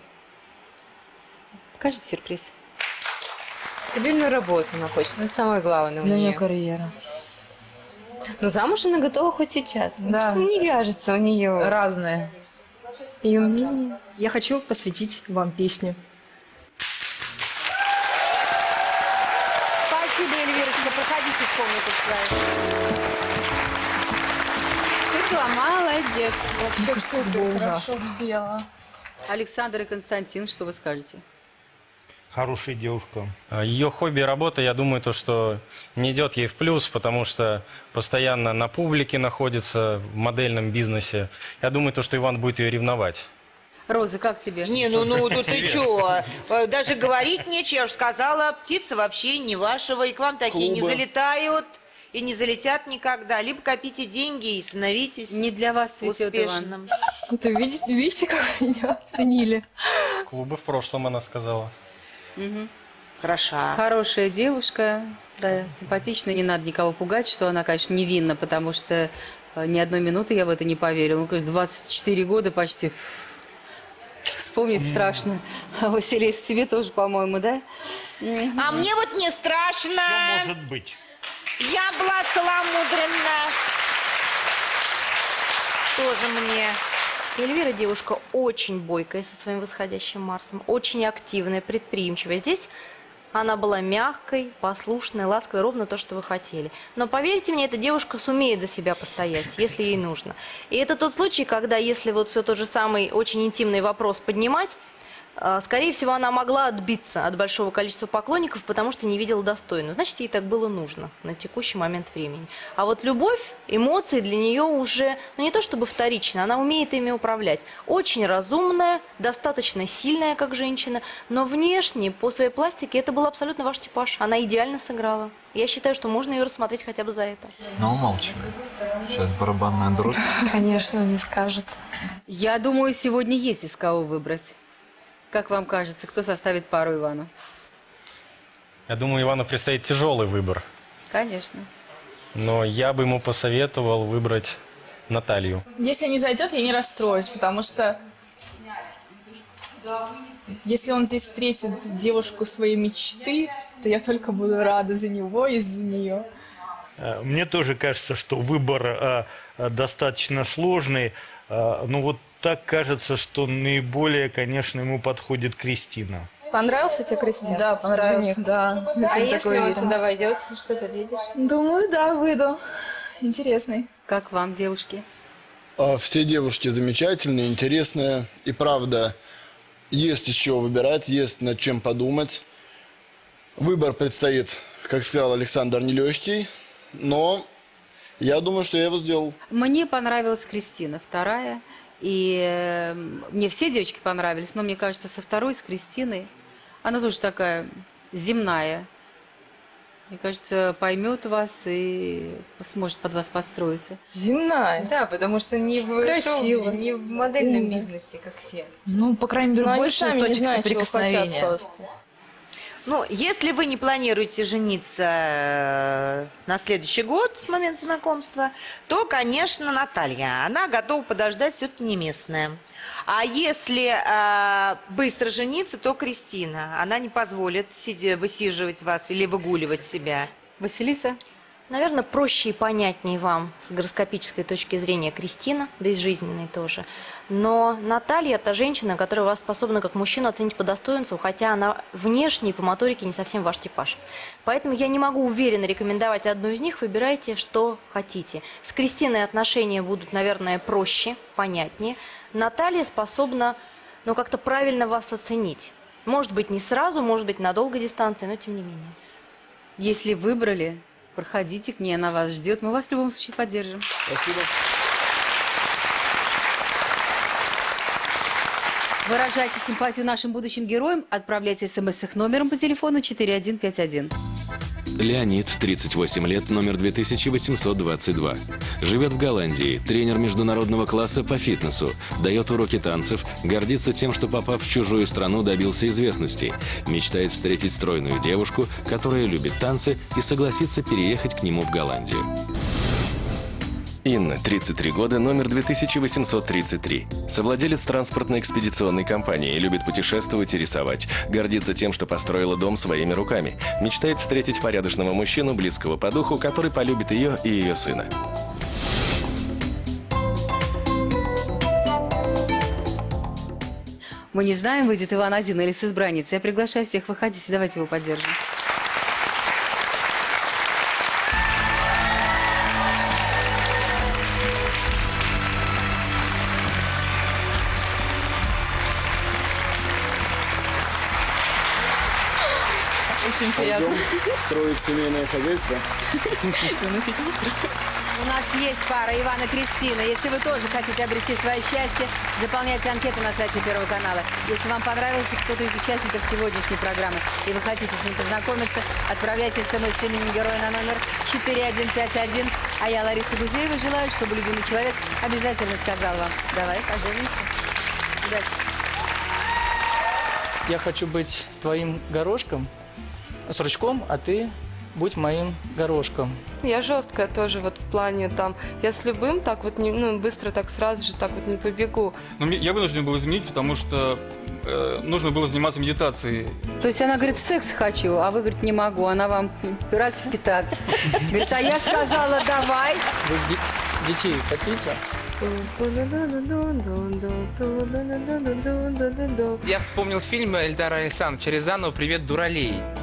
Покажите сюрприз. Стабильную работу она хочет, это самое главное у Для нее нее. карьера. Но замуж она готова хоть сейчас. Да. Что не вяжется у нее. Разные. Ее мнение. Я хочу посвятить вам песню. Спасибо, Эльвирочка. Проходите в комнату свою. Ты была молодец. Вообще супер, хорошо ужасно. спела. Александр и Константин, что вы скажете? Хорошая девушка. Ее хобби и работа, я думаю, то, что не идет ей в плюс, потому что постоянно на публике находится, в модельном бизнесе. Я думаю, то, что Иван будет ее ревновать. Роза, как тебе? Не, ну, ну, тут ты чё? Даже говорить нечего, я уже сказала, птица вообще не вашего, и к вам такие не Клубы. залетают, и не залетят никогда. Либо копите деньги и становитесь Не для вас цветет успешным. Ты видите, видите, как меня оценили? Клубы в прошлом, она сказала. Мгм. Хороша. Хорошая девушка, да, симпатичная, не надо никого пугать, что она, конечно, невинна, потому что э, ни одной минуты я в это не поверила. Ну, конечно, двадцать четыре года почти. Вспомнить страшно. А Василис, тебе тоже, по-моему, да? А мне вот не страшно. Может быть. Я была целомудренна. Тоже мне. Эльвира девушка очень бойкая со своим восходящим Марсом, очень активная, предприимчивая. Здесь она была мягкой, послушной, ласковой, ровно то, что вы хотели. Но поверьте мне, эта девушка сумеет за себя постоять, если ей нужно. И это тот случай, когда если вот все тот же самый очень интимный вопрос поднимать, э, скорее всего, она могла отбиться от большого количества поклонников, потому что не видела достойную. Значит, ей так было нужно на текущий момент времени. А вот любовь, эмоции для нее уже, ну не то чтобы вторично, она умеет ими управлять. Очень разумная, достаточно сильная, как женщина, но внешне, по своей пластике, это был абсолютно ваш типаж. Она идеально сыграла. Я считаю, что можно ее рассмотреть хотя бы за это. Но умалчивай. Сейчас барабанная дробь. Конечно, не скажет. Я думаю, сегодня есть из кого выбрать. Как вам кажется, кто составит пару Ивану? Я думаю, Ивану предстоит тяжелый выбор. Конечно. Но я бы ему посоветовал выбрать Наталью. Если не зайдет, я не расстроюсь, потому что если он здесь встретит девушку своей мечты, то я только буду рада за него и за нее. Э, Мне тоже кажется, что выбор э, э, достаточно сложный. Э, Но вот так кажется, что наиболее, конечно, ему подходит Кристина. Понравился тебе Кристина? Да, понравился, Жених? да. А Очень если такой он вид. сюда войдет, что ты ответишь? Думаю, да, выйду. Интересный. Как вам, девушки? А, Все девушки замечательные, интересные. И правда, есть из чего выбирать, есть над чем подумать. Выбор предстоит, как сказал Александр, нелегкий, но я думаю, что я его сделал. Мне понравилась Кристина, вторая. И э, мне все девочки понравились, но мне кажется, со второй, с Кристиной, она тоже такая земная. Мне кажется, поймет вас и сможет под вас подстроиться. Земная. Да, потому что не в Красиво. шоу, не в модельном Умно. бизнесе, как все. Ну, по крайней мере, Но они больше сами не точек знают, чего хотят соприкосновения. просто. Ну, если вы не планируете жениться э, на следующий год с момента знакомства, то, конечно, Наталья, она готова подождать, все-таки не местная. А если э, быстро жениться, то Кристина. Она не позволит сидя, высиживать вас или выгуливать себя. Василиса? Наверное, проще и понятнее вам с гороскопической точки зрения Кристина, да и с жизненной тоже. Но Наталья – это женщина, которая вас способна как мужчину оценить по достоинству, хотя она внешне и по моторике не совсем ваш типаж. Поэтому я не могу уверенно рекомендовать одну из них, выбирайте, что хотите. С Кристиной отношения будут, наверное, проще, понятнее. Наталья способна, ну, как-то правильно вас оценить. Может быть, не сразу, может быть, на долгой дистанции, но тем не менее. Если выбрали, проходите к ней, она вас ждет. Мы вас в любом случае поддержим. Спасибо. Выражайте симпатию нашим будущим героям, отправляйте смс с их номером по телефону четыре один пять один. Леонид, тридцать восемь лет, номер две тысячи восемьсот двадцать два. Живет в Голландии, тренер международного класса по фитнесу, дает уроки танцев, гордится тем, что, попав в чужую страну, добился известности. Мечтает встретить стройную девушку, которая любит танцы, и согласится переехать к нему в Голландию. Инна, тридцать три года, номер две тысячи восемьсот тридцать три. Совладелец транспортной экспедиционной компании, любит путешествовать и рисовать. Гордится тем, что построила дом своими руками. Мечтает встретить порядочного мужчину, близкого по духу, который полюбит ее и ее сына. Мы не знаем, выйдет Иван один или с избранницей. Я приглашаю всех, выходите, давайте его поддержим. Очень приятно. Строить семейное хозяйство. У нас есть пара Ивана и Кристина. Если вы тоже хотите обрести свое счастье, заполняйте анкету на сайте Первого канала. Если вам понравился кто-то из участников сегодняшней программы и вы хотите с ним познакомиться, отправляйте смс с именем героя на номер четыре один пять один. А я, Лариса Гузеева, желаю, чтобы любимый человек обязательно сказал вам: давай поженимся. Удачи. Я хочу быть твоим горошком, с ручком, а ты будь моим горошком. Я жесткая тоже вот в плане там, я с любым так вот не, ну, быстро так сразу же так вот не побегу. Но мне, я вынужден был изменить, потому что э, нужно было заниматься медитацией. То есть она говорит, секс хочу, а вы, говорит, не могу. Она вам раз в пятак. Говорит, а я сказала, давай. Вы де- детей хотите? Я вспомнил фильм Эльдара Александровича Рязанова «Привет, дуралей».